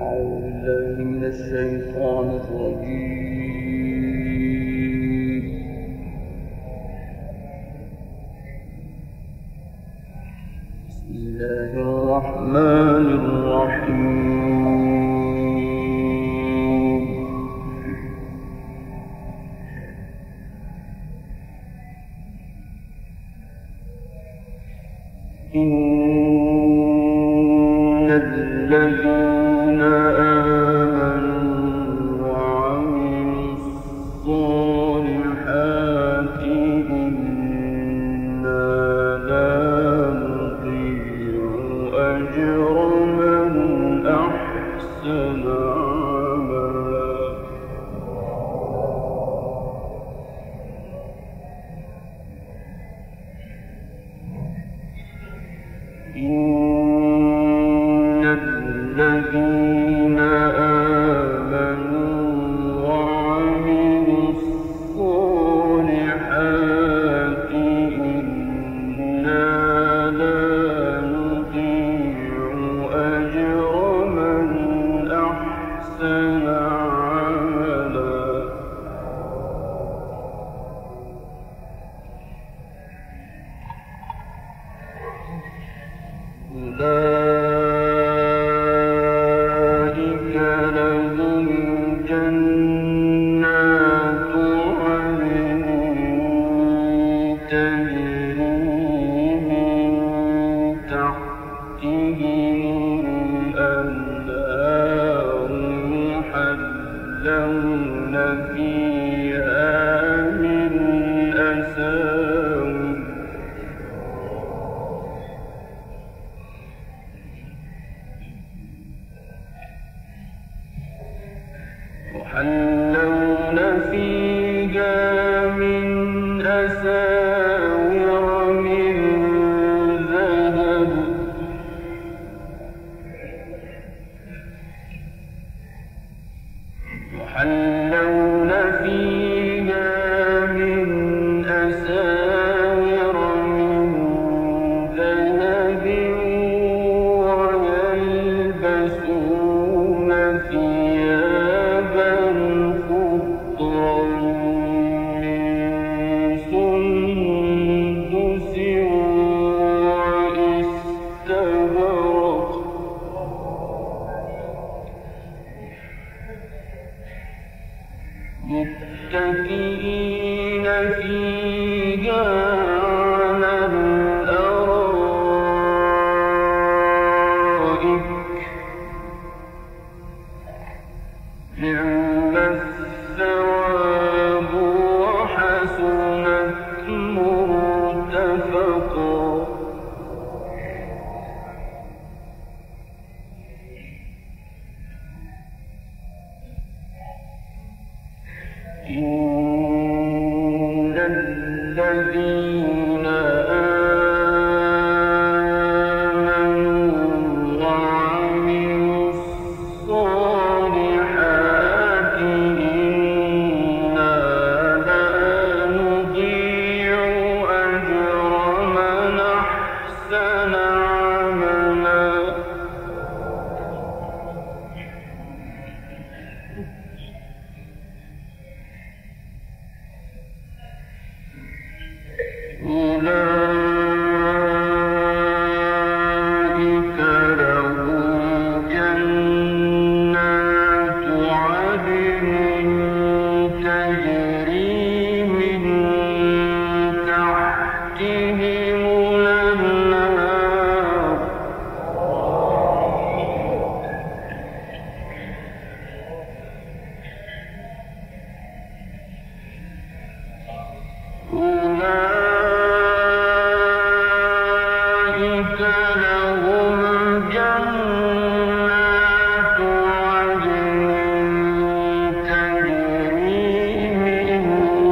الشيطان الرجيم. بسم الله الرحمن الرحيم. إن الذين يحلون فيها من أساور من ذهب يحلون فيها من أساور من ذهب ويلبسون ثيابا خضرا من سندس واستبرق متكئين فيها على الأرائك نعم الثواب وحسنت مرتفقا. إن الذين آمنوا وعملوا الصالحات إنا لا نضيع أجر من أحسن عملا. أولئك لهم جنات عدن تجري من تحتهم الأنهار أولئك لهم جنات عدن تجري من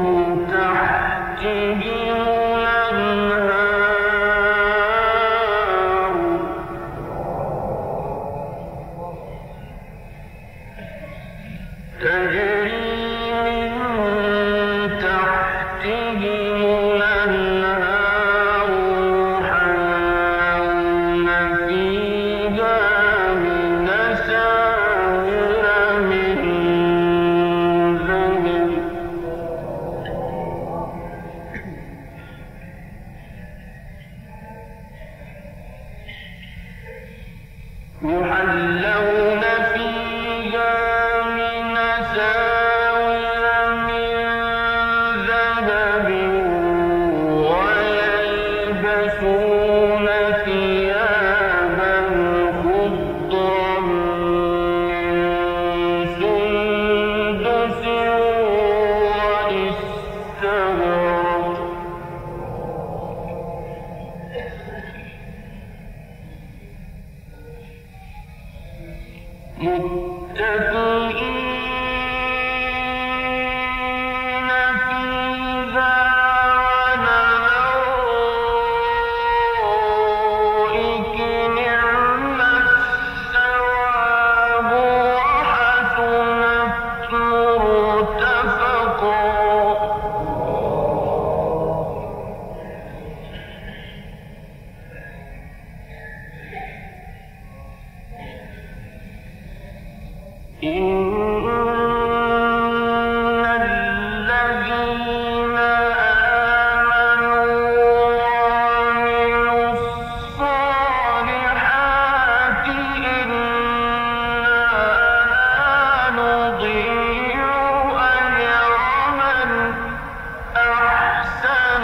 تحتهم الأنهار يحلون فيها من أساور يحلون فيها من أساور من ذهب ويلبسون ثيابا خضرا من سندس واستبرق متكئين فيها على الأرائك نعم الثواب وحسنت مرتفقا إن الذين آمنوا وعملوا الصالحات إنا لا نضيع أجر من أحسن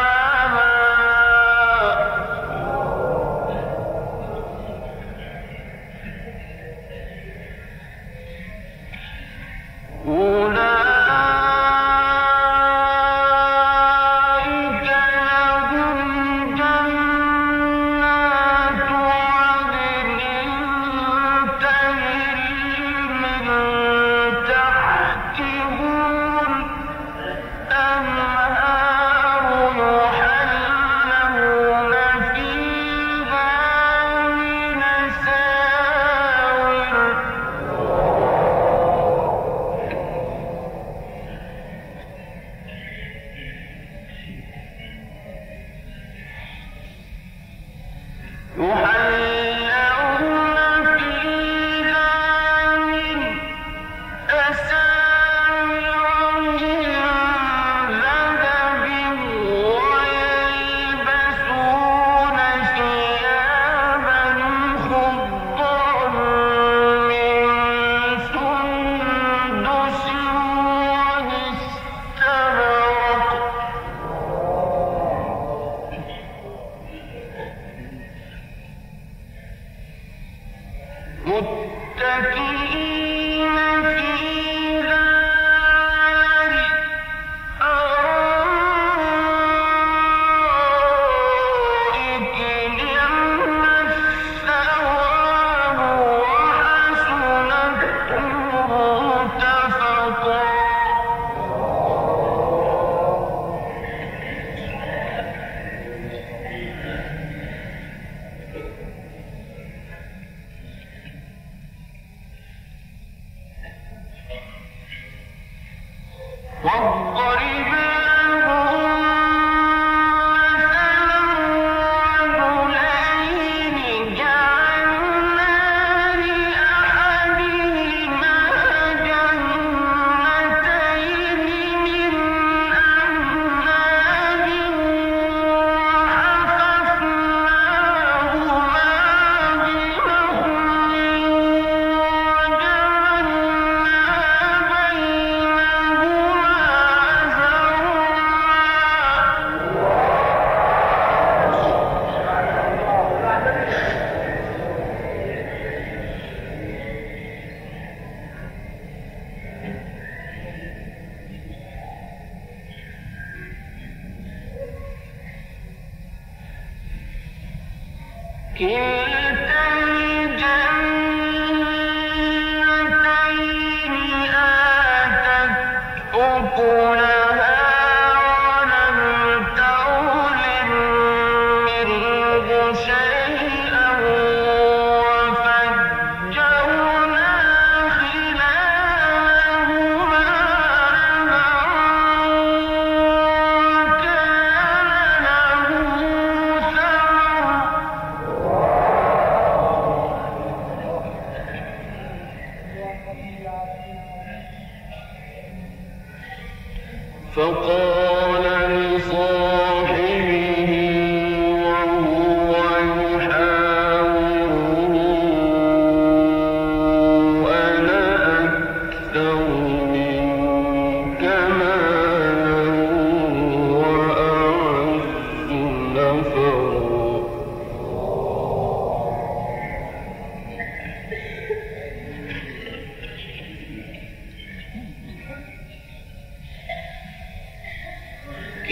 أولئك لهم جنات عدن تجري من تحتهم الأنهار يحلون فيها من أساور ويلبسون ثيابا خضرا من سندس واستبرق متكئين فيها على الأرائك نعم الثواب وحسنت مرتفقا واضرب لهم مثلا رجلين جعلنا لأحدهما جنتين من أعناب وحففناهما بنخل كلتا الجنتين آتت أكلها ولم تظلم منه شيئا وفجرنا خلالهما نهرا كان له ثمر فقال لصاحبه وهو يحاوره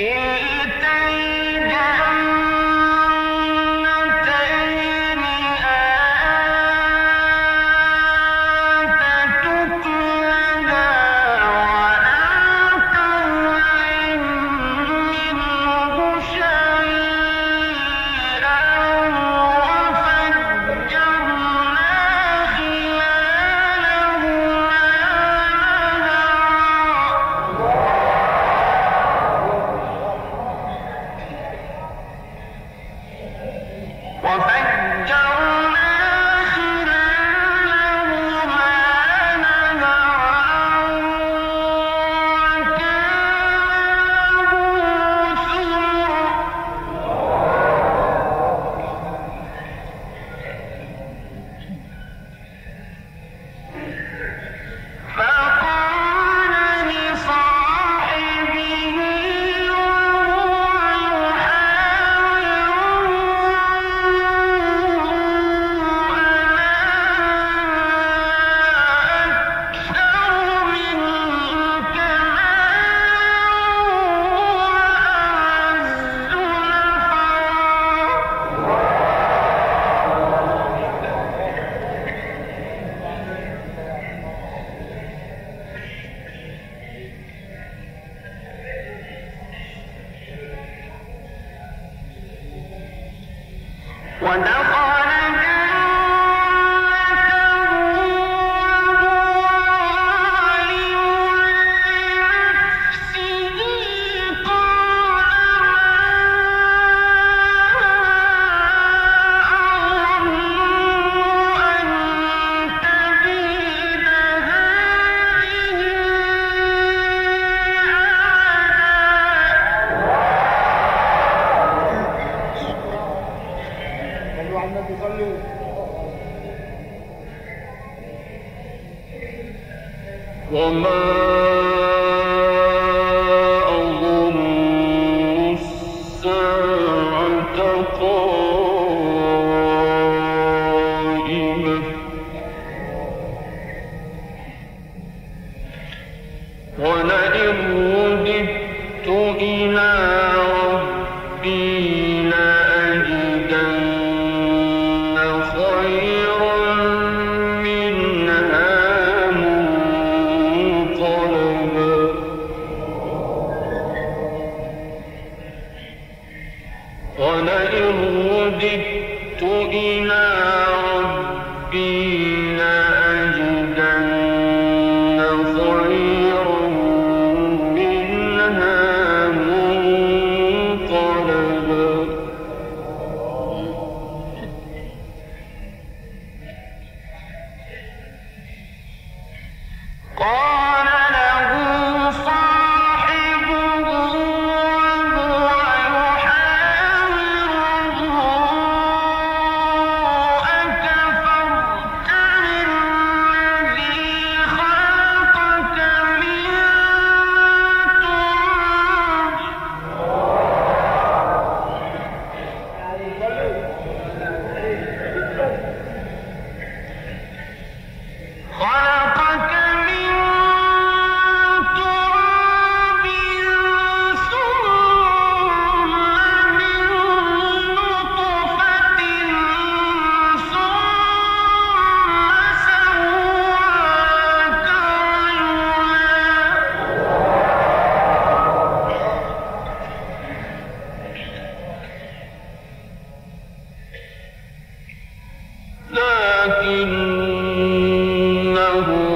لكنه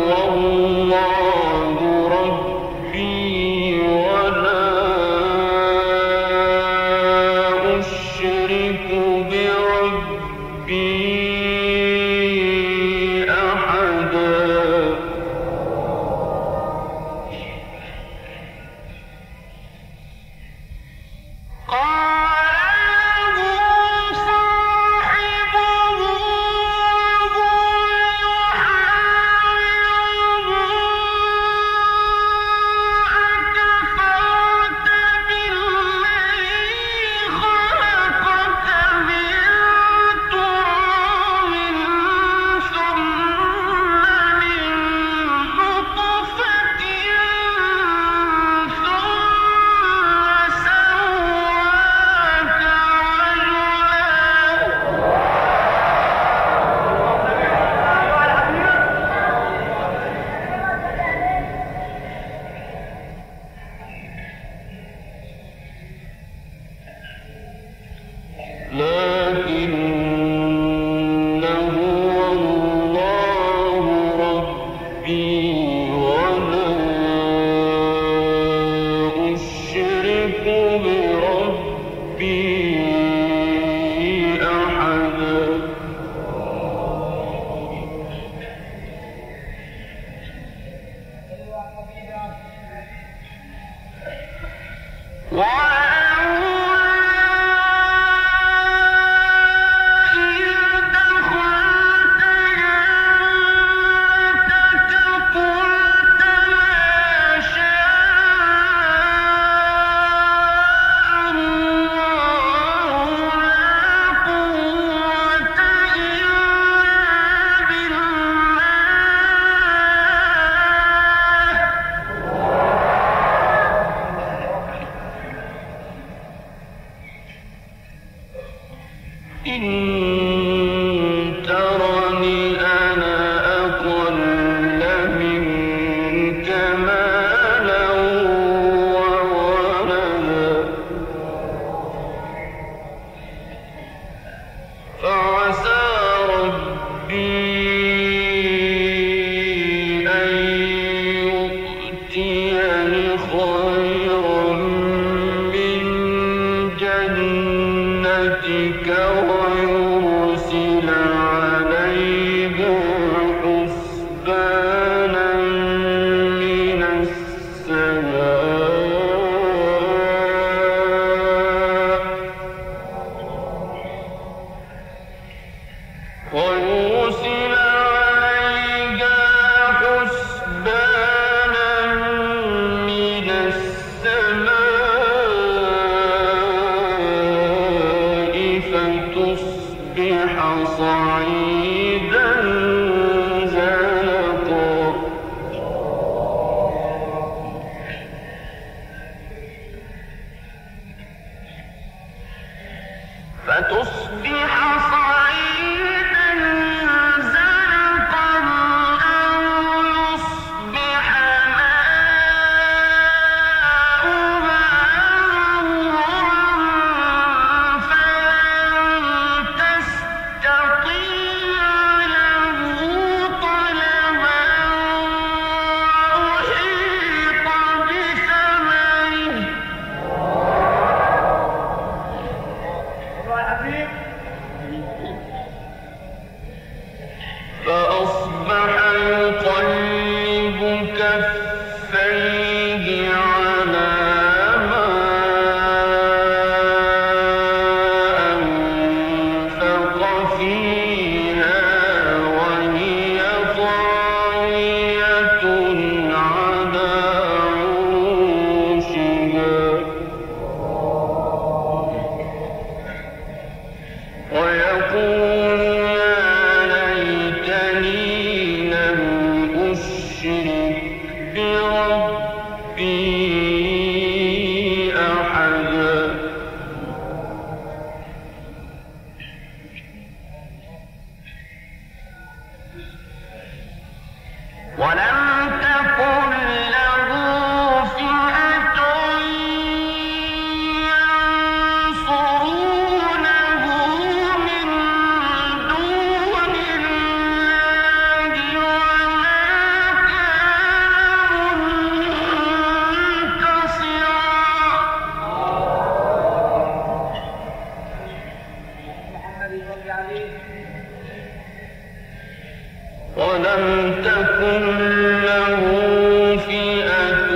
تكن له فئة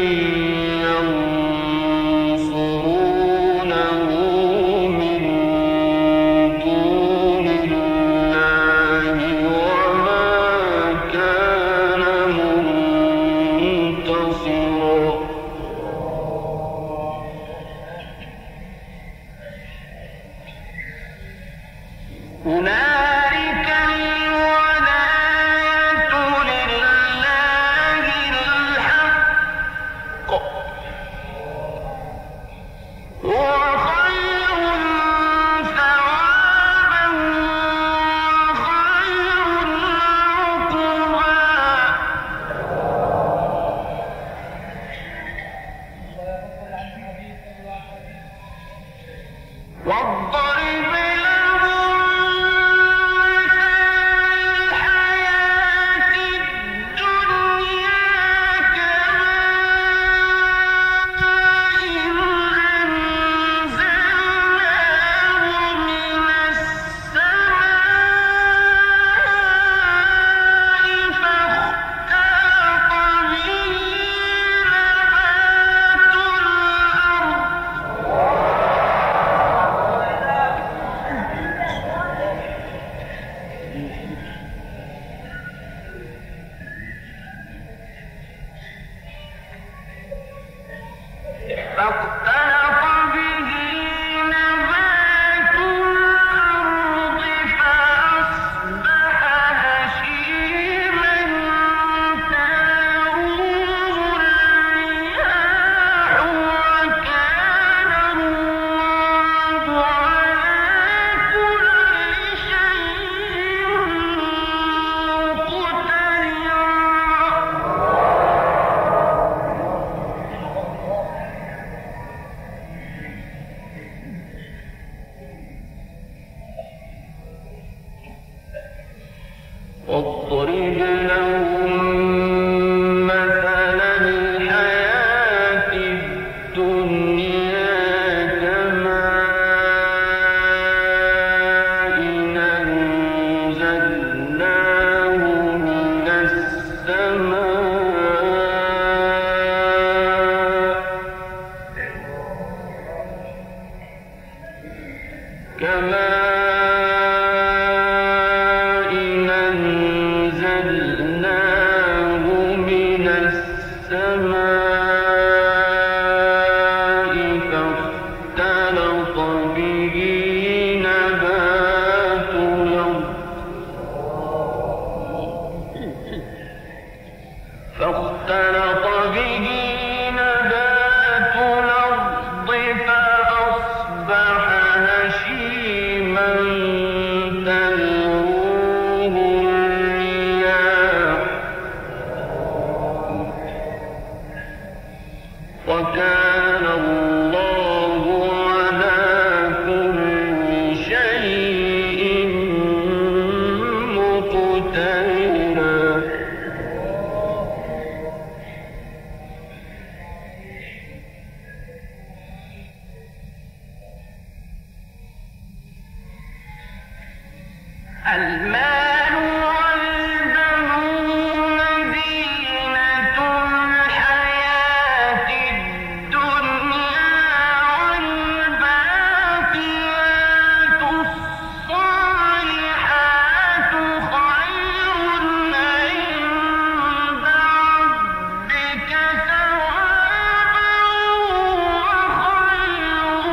ينصرونه من دون الله وما كان منتصرا هنالك الولاية لله الحق هو خير ثوابا وخير عقبا واضرب فاختلط به نبات الأرض فأصبح هشيما تذروه الرياح وكان الله على كل شيء مقتدرا واضرب لهم مثل الحياة الدنيا كماء أنزلناه من السماء فاختلط به نبات الأرض فأصبح هشيما تذروه الرياح وكان الله على كل شيء مقتدرا المال والبنون زينة الحياة الدنيا والباقيات الصالحات خير عند ربك ثوابا وخير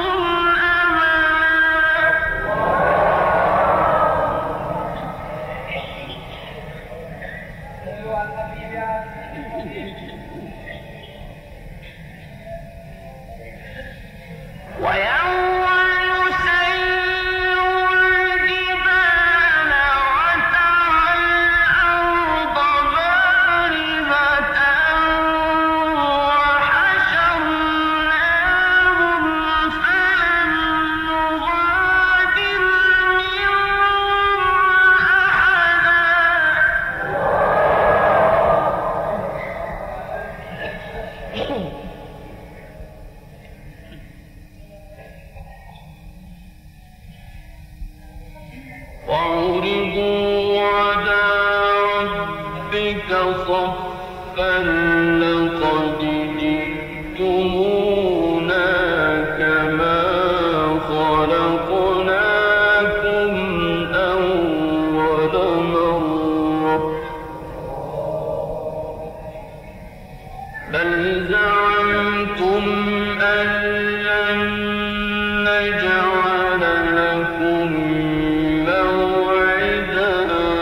ويوم يسير الجبال وترى الأرض بارزة وحشرناهم فلم نغادر منهم أحدا ربك صفا لقد جئتمونا كما خلقناكم أول مرة بل زعمتم أن لن نجعل لكم موعدا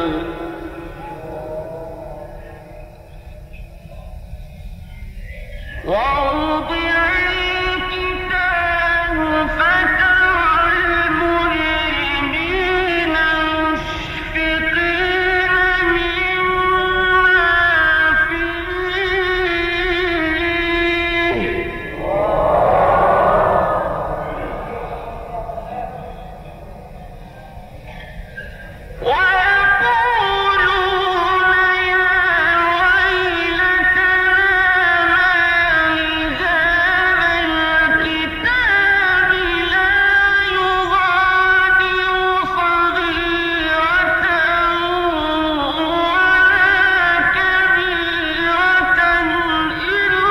ووضع الكتاب فترى المجرمين مشفقين مما فيه ويقولون يا ويلتنا ما لهذا الكتاب لا يغادر صغيرة ولا كبيرة إلا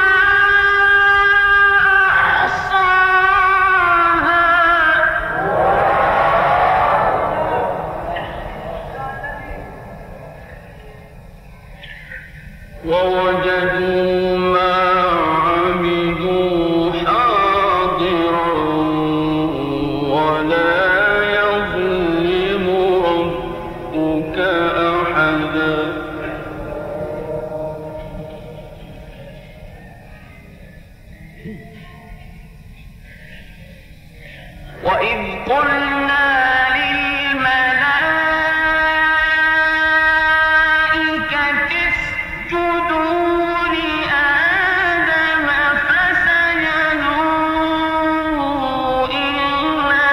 أحصاها ووجدوا ما عملوا حاضرا ولا يظلم ربك أحدا وإذ قلنا للملائكة اسجدوا لآدم فسجدوا إلا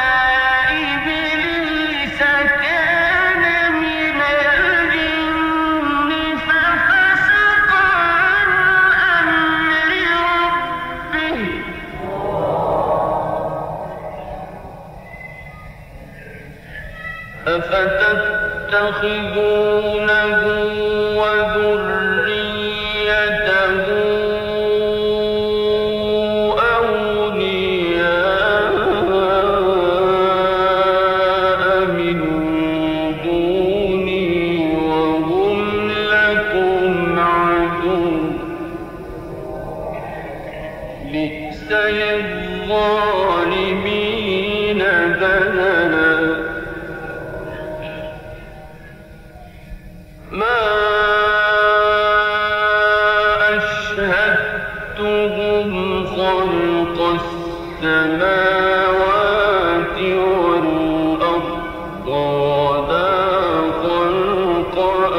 إبليس كان من الجن ففسق عن أمر ربه أفتتخذونه وذريته أولياء من دوني وهم لكم عدو بئس للظالمين بدلا ما أشهدتهم خلق السماوات والأرض ولا خلق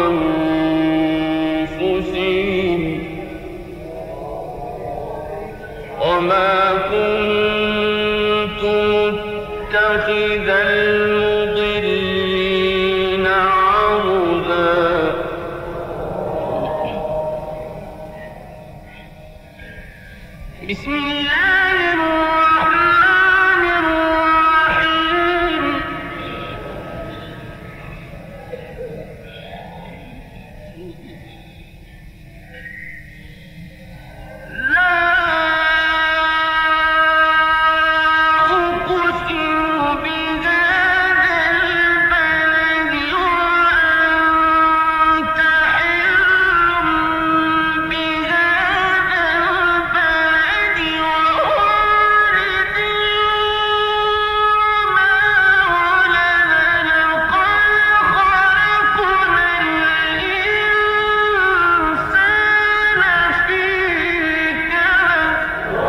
أنفسهم وما كنت متخذ المضلين عضدا بسم الله الرحمن الرحيم لا أقسم بهذا البلد وأنت حل بهذا البلد ووالد وما ولد لقد خلقنا الإنسان في كبد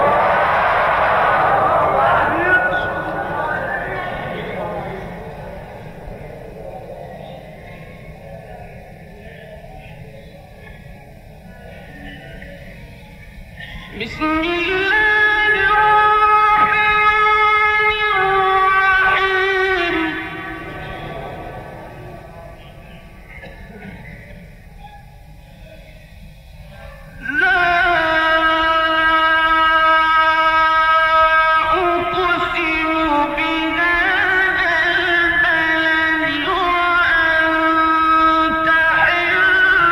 بسم الله الرحمن الرحيم لا أقسم بهذا البلد وأنت حل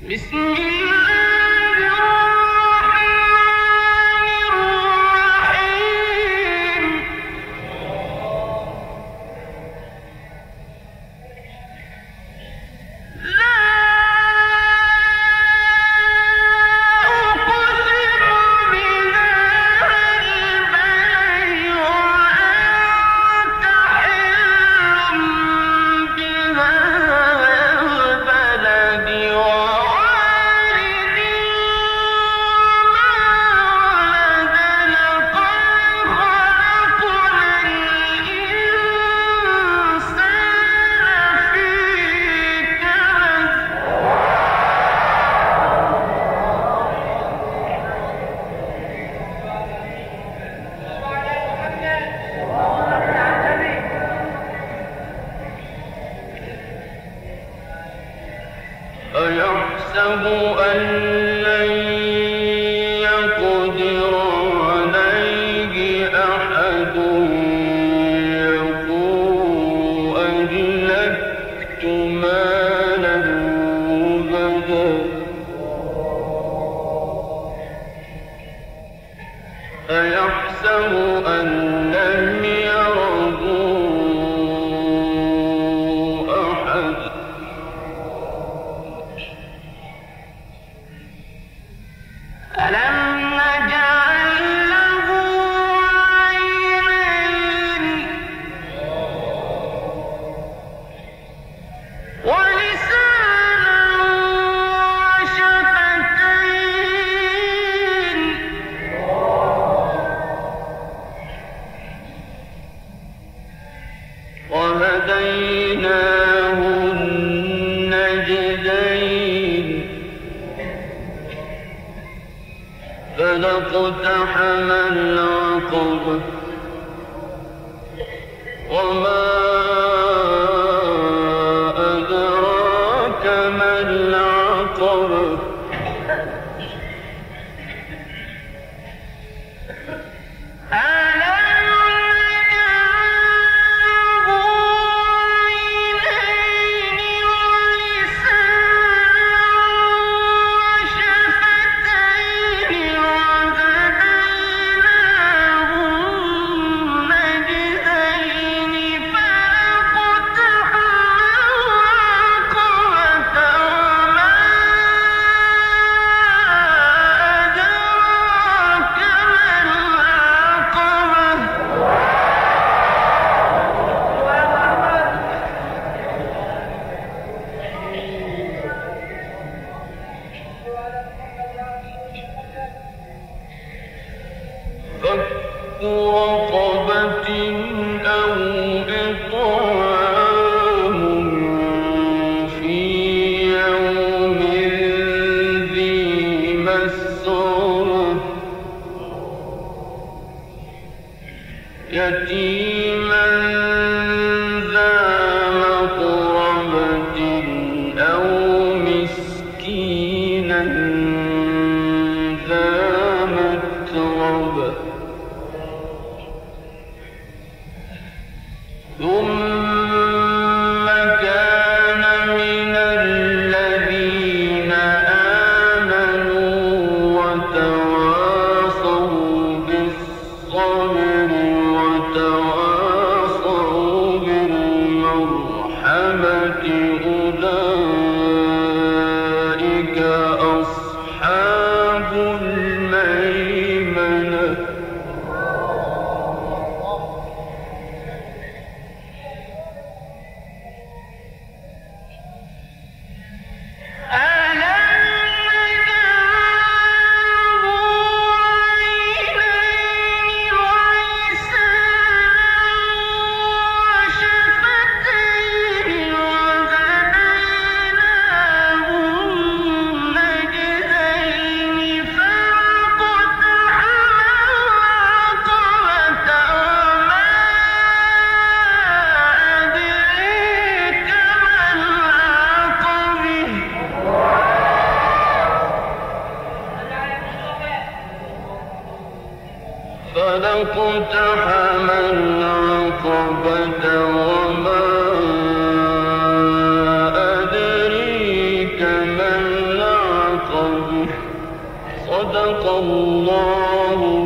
بسم الله الرحمن الرحيم لا أقسم بهذا البلد وأنت حل بهذا البلد ووالد ما ولد لقد خلقنا الإنسان في كبد أيحسب أن لن يقدر عليه أحد يقول أهلكت مالا لبدا أيحسب أن لم يره أحد ألم نجعل له عينين ولسانا وشفتين وهديناه النجدين فلاقتحم العقبة وما أدراك ما العقبة ألم نجعل عينين ولسانا وشفتين وهديناه النجدين فلاقتحم العقبة وما أدراك ما العقبة فك رقبة أو إطعام في يوم ذي مسغبة يتيما ذا مقربة أو مسكينا ذا متربة ثم كان من الذين آمنوا وتواصوا بالصبر وتواصوا بالمرحمة أولئك أصحاب الميمنة ألم نجعل عينين ولسانا وشفتين وهديناه النجدين فلاقتحم العقبة وما أدريك ما العقبة فلاقتحم العقبة وما أدريك ما العقبة صدق الله